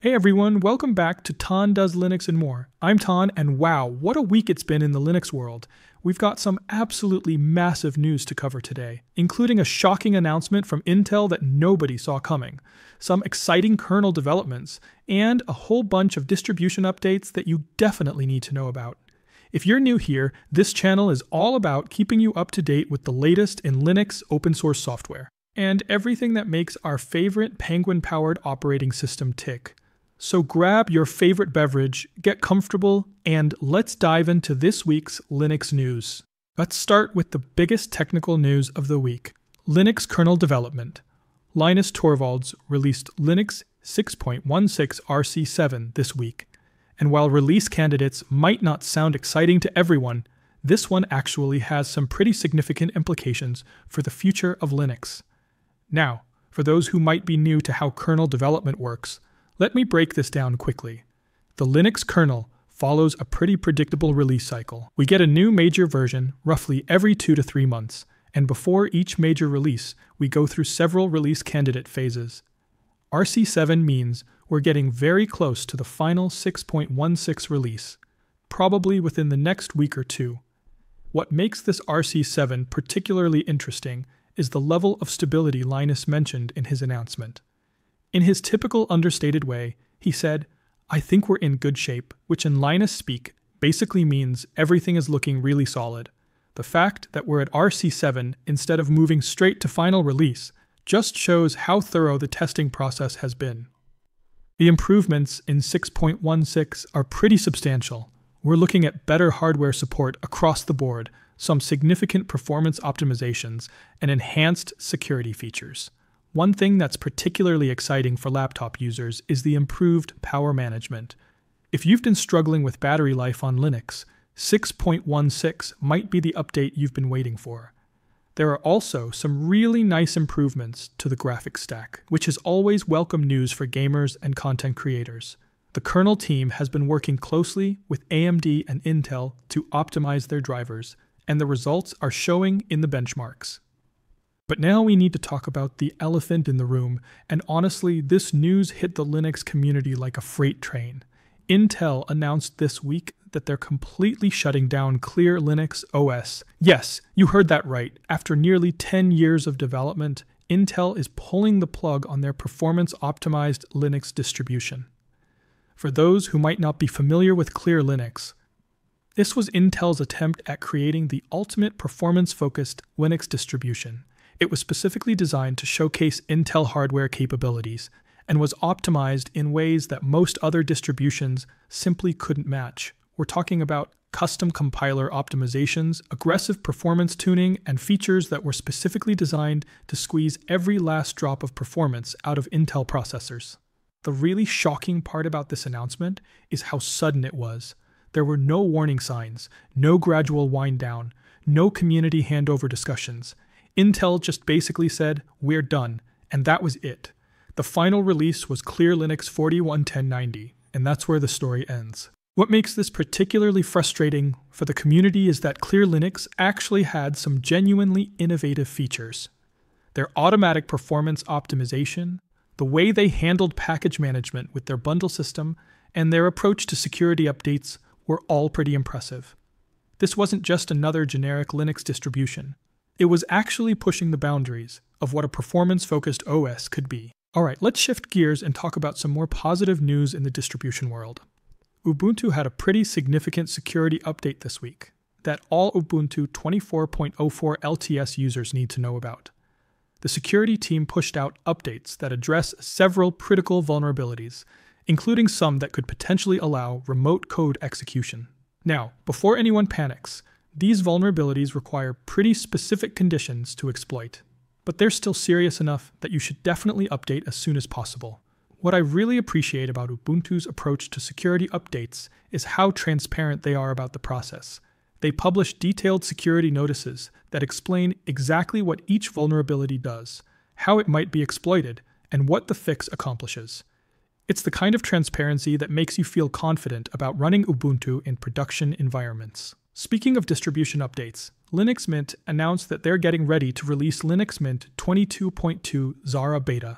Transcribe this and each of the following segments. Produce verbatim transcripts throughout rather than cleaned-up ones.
Hey everyone, welcome back to Ton Does Linux and More. I'm Ton, and wow, what a week it's been in the Linux world. We've got some absolutely massive news to cover today, including a shocking announcement from Intel that nobody saw coming, some exciting kernel developments, and a whole bunch of distribution updates that you definitely need to know about. If you're new here, this channel is all about keeping you up to date with the latest in Linux open source software, and everything that makes our favorite Penguin-powered operating system tick. So grab your favorite beverage, get comfortable, and let's dive into this week's Linux news. Let's start with the biggest technical news of the week. Linux kernel development. Linus Torvalds released Linux six point one six R C seven this week. And while release candidates might not sound exciting to everyone, this one actually has some pretty significant implications for the future of Linux. Now, for those who might be new to how kernel development works, let me break this down quickly. The Linux kernel follows a pretty predictable release cycle. We get a new major version roughly every two to three months, and before each major release, we go through several release candidate phases. R C seven means we're getting very close to the final six point one six release, probably within the next week or two. What makes this R C seven particularly interesting is the level of stability Linus mentioned in his announcement. In his typical understated way, he said, "I think we're in good shape," which in Linus speak basically means everything is looking really solid. The fact that we're at R C seven instead of moving straight to final release just shows how thorough the testing process has been. The improvements in six point one six are pretty substantial. We're looking at better hardware support across the board, some significant performance optimizations, and enhanced security features. One thing that's particularly exciting for laptop users is the improved power management. If you've been struggling with battery life on Linux, six point one six might be the update you've been waiting for. There are also some really nice improvements to the graphics stack, which is always welcome news for gamers and content creators. The kernel team has been working closely with A M D and Intel to optimize their drivers, and the results are showing in the benchmarks. But now we need to talk about the elephant in the room, and honestly, this news hit the Linux community like a freight train. Intel announced this week that they're completely shutting down Clear Linux O S. Yes, you heard that right. After nearly ten years of development, Intel is pulling the plug on their performance-optimized Linux distribution. For those who might not be familiar with Clear Linux, this was Intel's attempt at creating the ultimate performance-focused Linux distribution. It was specifically designed to showcase Intel hardware capabilities and was optimized in ways that most other distributions simply couldn't match. We're talking about custom compiler optimizations, aggressive performance tuning, and features that were specifically designed to squeeze every last drop of performance out of Intel processors. The really shocking part about this announcement is how sudden it was. There were no warning signs, no gradual wind down, no community handover discussions. Intel just basically said, "We're done," and that was it. The final release was Clear Linux forty-one ten ninety, and that's where the story ends. What makes this particularly frustrating for the community is that Clear Linux actually had some genuinely innovative features. Their automatic performance optimization, the way they handled package management with their bundle system, and their approach to security updates were all pretty impressive. This wasn't just another generic Linux distribution. It was actually pushing the boundaries of what a performance-focused O S could be. Alright, let's shift gears and talk about some more positive news in the distribution world. Ubuntu had a pretty significant security update this week that all Ubuntu twenty-four point oh four L T S users need to know about. The security team pushed out updates that address several critical vulnerabilities, including some that could potentially allow remote code execution. Now, before anyone panics, these vulnerabilities require pretty specific conditions to exploit, but they're still serious enough that you should definitely update as soon as possible. What I really appreciate about Ubuntu's approach to security updates is how transparent they are about the process. They publish detailed security notices that explain exactly what each vulnerability does, how it might be exploited, and what the fix accomplishes. It's the kind of transparency that makes you feel confident about running Ubuntu in production environments. Speaking of distribution updates, Linux Mint announced that they're getting ready to release Linux Mint twenty-two point two Zara Beta.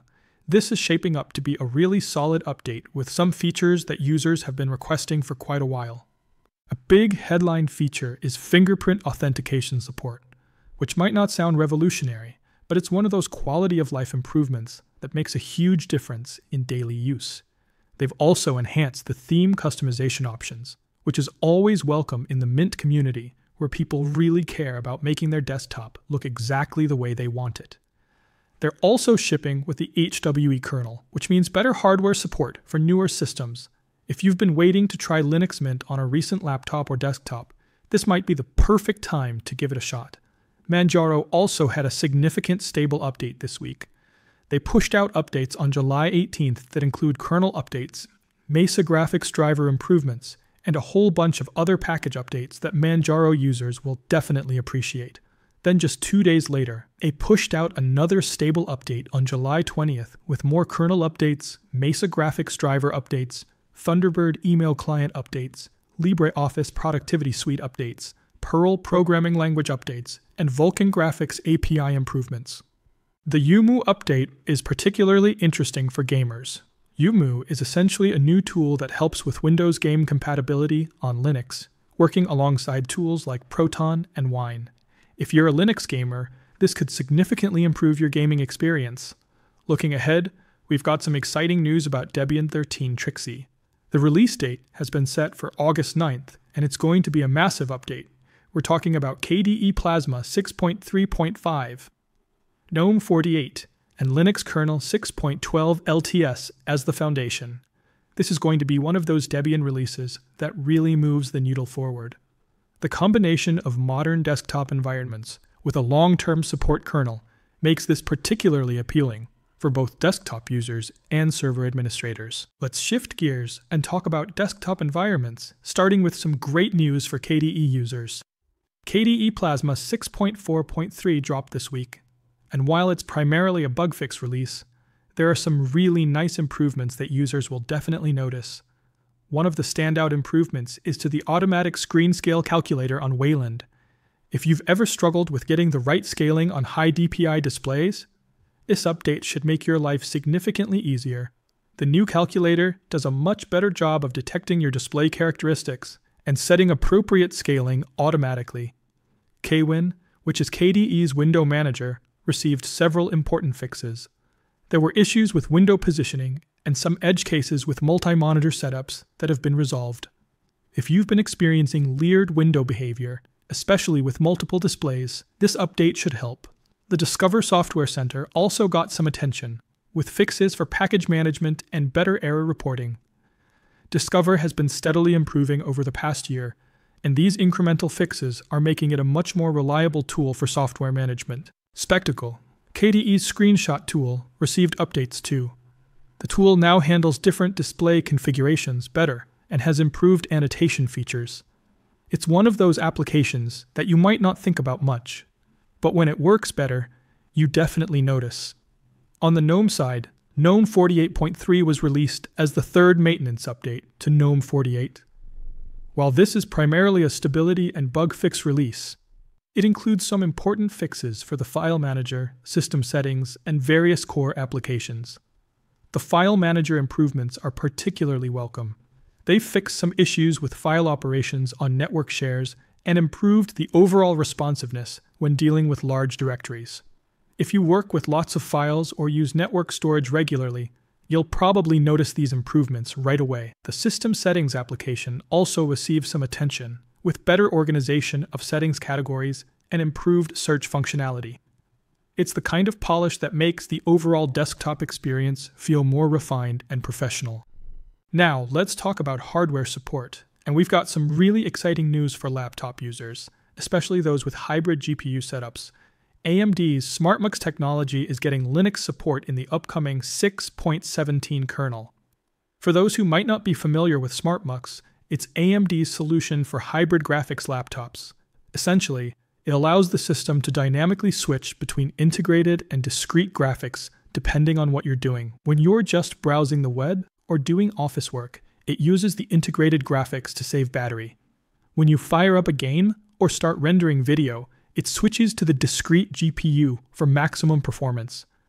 This is shaping up to be a really solid update with some features that users have been requesting for quite a while. A big headline feature is fingerprint authentication support, which might not sound revolutionary, but it's one of those quality of life improvements that makes a huge difference in daily use. They've also enhanced the theme customization options, which is always welcome in the Mint community, where people really care about making their desktop look exactly the way they want it. They're also shipping with the H W E kernel, which means better hardware support for newer systems. If you've been waiting to try Linux Mint on a recent laptop or desktop, this might be the perfect time to give it a shot. Manjaro also had a significant stable update this week. They pushed out updates on July eighteenth that include kernel updates, Mesa graphics driver improvements, and a whole bunch of other package updates that Manjaro users will definitely appreciate. Then just two days later, they pushed out another stable update on July twentieth with more kernel updates, Mesa graphics driver updates, Thunderbird email client updates, LibreOffice Productivity Suite updates, Perl programming language updates, and Vulkan graphics A P I improvements. The U M U update is particularly interesting for gamers. U M U is essentially a new tool that helps with Windows game compatibility on Linux, working alongside tools like Proton and Wine. If you're a Linux gamer, this could significantly improve your gaming experience. Looking ahead, we've got some exciting news about Debian thirteen Trixie. The release date has been set for August ninth, and it's going to be a massive update. We're talking about K D E Plasma six point three point five, GNOME forty-eight, and Linux kernel six point twelve L T S as the foundation. This is going to be one of those Debian releases that really moves the needle forward. The combination of modern desktop environments with a long-term support kernel makes this particularly appealing for both desktop users and server administrators. Let's shift gears and talk about desktop environments, starting with some great news for K D E users. K D E Plasma six point four point three dropped this week, and while it's primarily a bug fix release, there are some really nice improvements that users will definitely notice. One of the standout improvements is to the automatic screen scale calculator on Wayland. If you've ever struggled with getting the right scaling on high D P I displays, this update should make your life significantly easier. The new calculator does a much better job of detecting your display characteristics and setting appropriate scaling automatically. K Win, which is K D E's window manager, received several important fixes. There were issues with window positioning and some edge cases with multi-monitor setups that have been resolved. If you've been experiencing leered window behavior, especially with multiple displays, this update should help. The Discover Software Center also got some attention, with fixes for package management and better error reporting. Discover has been steadily improving over the past year, and these incremental fixes are making it a much more reliable tool for software management. Spectacle, K D E's screenshot tool, received updates too. The tool now handles different display configurations better and has improved annotation features. It's one of those applications that you might not think about much, but when it works better, you definitely notice. On the GNOME side, GNOME forty-eight point three was released as the third maintenance update to GNOME forty-eight. While this is primarily a stability and bug fix release, it includes some important fixes for the file manager, system settings, and various core applications. The file manager improvements are particularly welcome. They've fixed some issues with file operations on network shares and improved the overall responsiveness when dealing with large directories. If you work with lots of files or use network storage regularly, you'll probably notice these improvements right away. The System Settings application also received some attention, with better organization of settings categories and improved search functionality. It's the kind of polish that makes the overall desktop experience feel more refined and professional. Now, let's talk about hardware support, and we've got some really exciting news for laptop users, especially those with hybrid G P U setups. A M D's SmartMux technology is getting Linux support in the upcoming six point seventeen kernel. For those who might not be familiar with SmartMux, it's A M D's solution for hybrid graphics laptops. Essentially, it allows the system to dynamically switch between integrated and discrete graphics depending on what you're doing. When you're just browsing the web or doing office work, it uses the integrated graphics to save battery. When you fire up a game or start rendering video, it switches to the discrete G P U for maximum performance.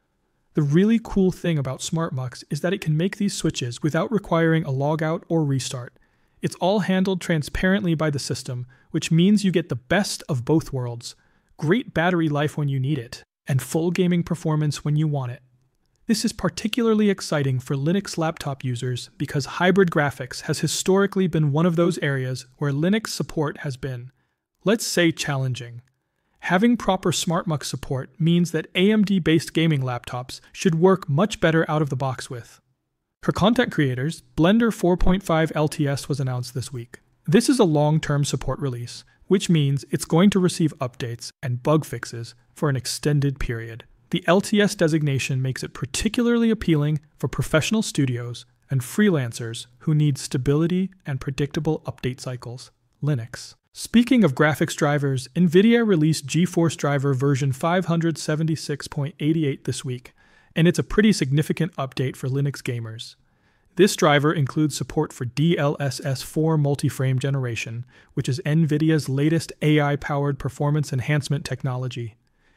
The really cool thing about SmartMux is that it can make these switches without requiring a logout or restart. It's all handled transparently by the system, which means you get the best of both worlds. Great battery life when you need it, and full gaming performance when you want it. This is particularly exciting for Linux laptop users because hybrid graphics has historically been one of those areas where Linux support has been, let's say, challenging. Having proper SmartMux support means that A M D-based gaming laptops should work much better out of the box with. For content creators, Blender four point five L T S was announced this week. This is a long-term support release, which means it's going to receive updates and bug fixes for an extended period. The L T S designation makes it particularly appealing for professional studios and freelancers who need stability and predictable update cycles. Linux. Speaking of graphics drivers, NVIDIA released GeForce Driver version five seventy-six point eighty-eight this week, and it's a pretty significant update for Linux gamers. This driver includes support for D L S S four multi-frame generation, which is NVIDIA's latest A I-powered performance enhancement technology.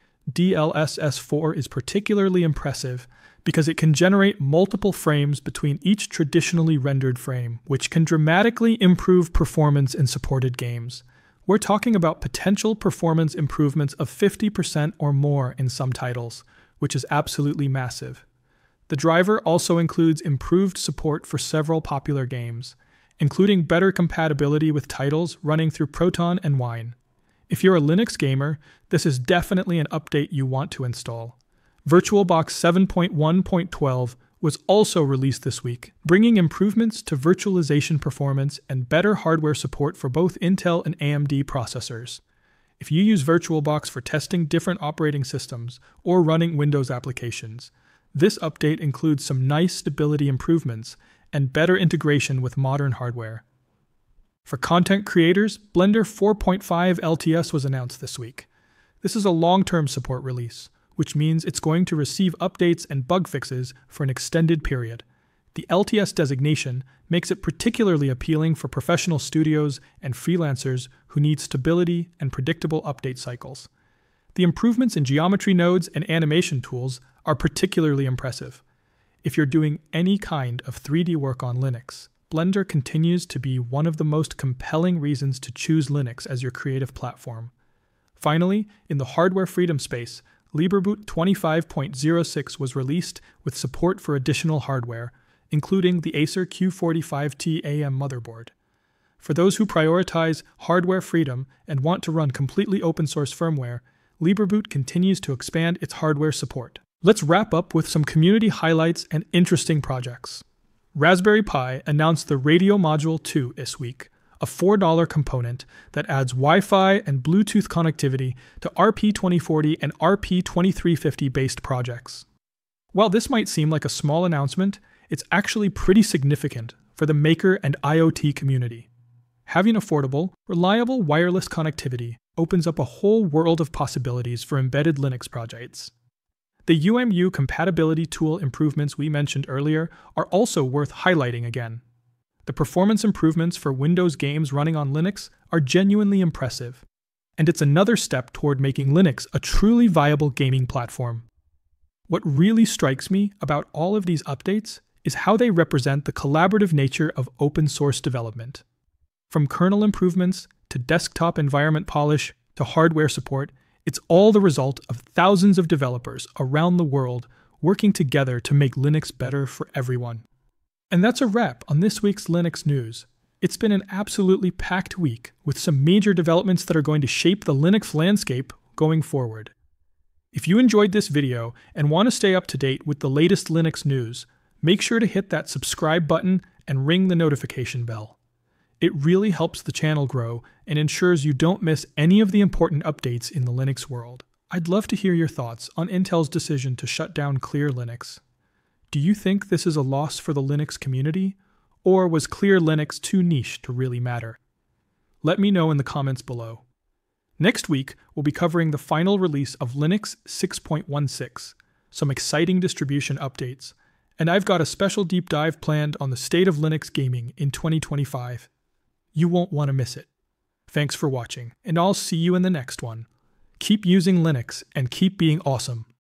D L S S four is particularly impressive because it can generate multiple frames between each traditionally rendered frame, which can dramatically improve performance in supported games. We're talking about potential performance improvements of fifty percent or more in some titles, which is absolutely massive. The driver also includes improved support for several popular games, including better compatibility with titles running through Proton and Wine. If you're a Linux gamer, this is definitely an update you want to install. VirtualBox seven point one point twelve was also released this week, bringing improvements to virtualization performance and better hardware support for both Intel and A M D processors. If you use VirtualBox for testing different operating systems or running Windows applications, this update includes some nice stability improvements and better integration with modern hardware. For content creators, Blender four point five L T S was announced this week. This is a long-term support release, which means it's going to receive updates and bug fixes for an extended period. The L T S designation makes it particularly appealing for professional studios and freelancers who need stability and predictable update cycles. The improvements in geometry nodes and animation tools are particularly impressive. If you're doing any kind of three D work on Linux, Blender continues to be one of the most compelling reasons to choose Linux as your creative platform. Finally, in the hardware freedom space, LibreBoot twenty-five point oh six was released with support for additional hardware, including the Acer Q forty-five T A M motherboard. For those who prioritize hardware freedom and want to run completely open-source firmware, LibreBoot continues to expand its hardware support. Let's wrap up with some community highlights and interesting projects. Raspberry Pi announced the Radio Module two this week, a four dollar component that adds Wi-Fi and Bluetooth connectivity to R P twenty forty and R P twenty-three fifty based projects. While this might seem like a small announcement, it's actually pretty significant for the maker and IoT community. Having affordable, reliable wireless connectivity opens up a whole world of possibilities for embedded Linux projects. The U M U compatibility tool improvements we mentioned earlier are also worth highlighting again. The performance improvements for Windows games running on Linux are genuinely impressive, and it's another step toward making Linux a truly viable gaming platform. What really strikes me about all of these updates is how they represent the collaborative nature of open source development. From kernel improvements to desktop environment polish to hardware support, it's all the result of thousands of developers around the world working together to make Linux better for everyone. And that's a wrap on this week's Linux news. It's been an absolutely packed week with some major developments that are going to shape the Linux landscape going forward. If you enjoyed this video and want to stay up to date with the latest Linux news, make sure to hit that subscribe button and ring the notification bell. It really helps the channel grow and ensures you don't miss any of the important updates in the Linux world. I'd love to hear your thoughts on Intel's decision to shut down Clear Linux. Do you think this is a loss for the Linux community, or was Clear Linux too niche to really matter? Let me know in the comments below. Next week, we'll be covering the final release of Linux six point sixteen, some exciting distribution updates, and I've got a special deep dive planned on the state of Linux gaming in twenty twenty-five. You won't want to miss it. Thanks for watching, and I'll see you in the next one. Keep using Linux and keep being awesome.